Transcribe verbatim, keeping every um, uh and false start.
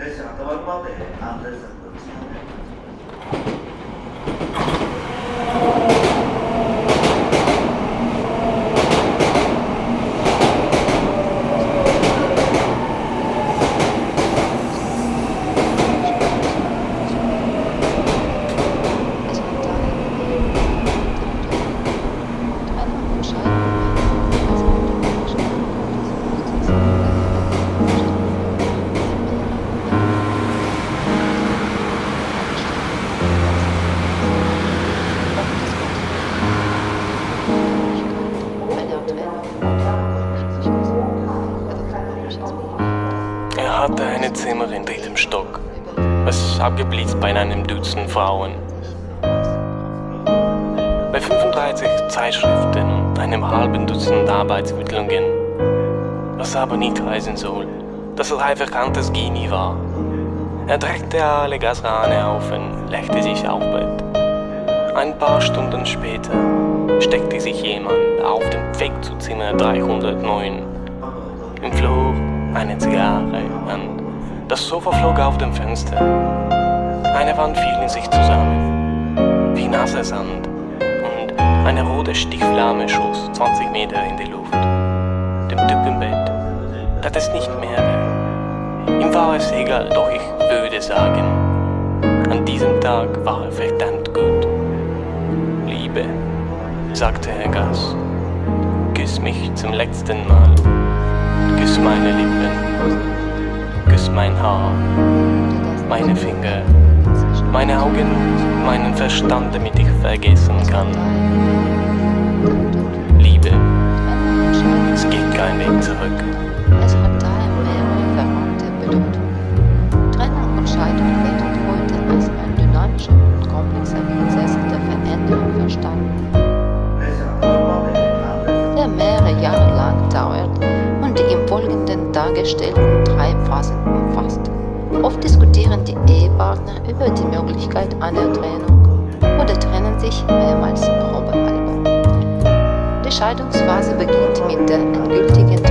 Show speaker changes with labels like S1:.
S1: Er hatte eine Zimmer im dritten Stock, was abgeblitzt bei einem Dutzend Frauen. Bei fünfunddreißig Zeitschriften und einem halben Dutzend Arbeitsmittlungen, was aber nicht heißen soll, dass er ein verkanntes Genie war. Er dreckte alle Gasrane auf und legte sich auf Bett. Ein paar Stunden später steckte sich jemand auf dem Weg zu Zimmer dreihundertneun. Im Flur eine Zigarre an. Das Sofa flog auf dem Fenster. Eine Wand fiel in sich zusammen, wie nasser Sand, und eine rote Stichflamme schoss zwanzig Meter in die Luft. Dem Typ im Bett tat es nicht mehr. Ihm war es egal, doch ich würde sagen, an diesem Tag war er verdammt gut. Liebe, sagte Herr Gass, küss mich zum letzten Mal. Küss meine Lippen, küss mein Haar, meine Finger, meine Augen, meinen Verstand, damit ich vergessen kann. Liebe, es gibt keinen Weg zurück.
S2: Es hat daher mehrere verwandte Bedeutungen. Trennung und Scheidung werden heute als ein dynamischer und komplexer Prozess der Veränderung verstanden, der mehrere Jahre lang dauert und die im Folgenden dargestellten drei Phasen umfasst. Oft diskutieren die Ehepartner über die Möglichkeit einer Trennung oder trennen sich mehrmals probehalber. Die Scheidungsphase beginnt mit der endgültigen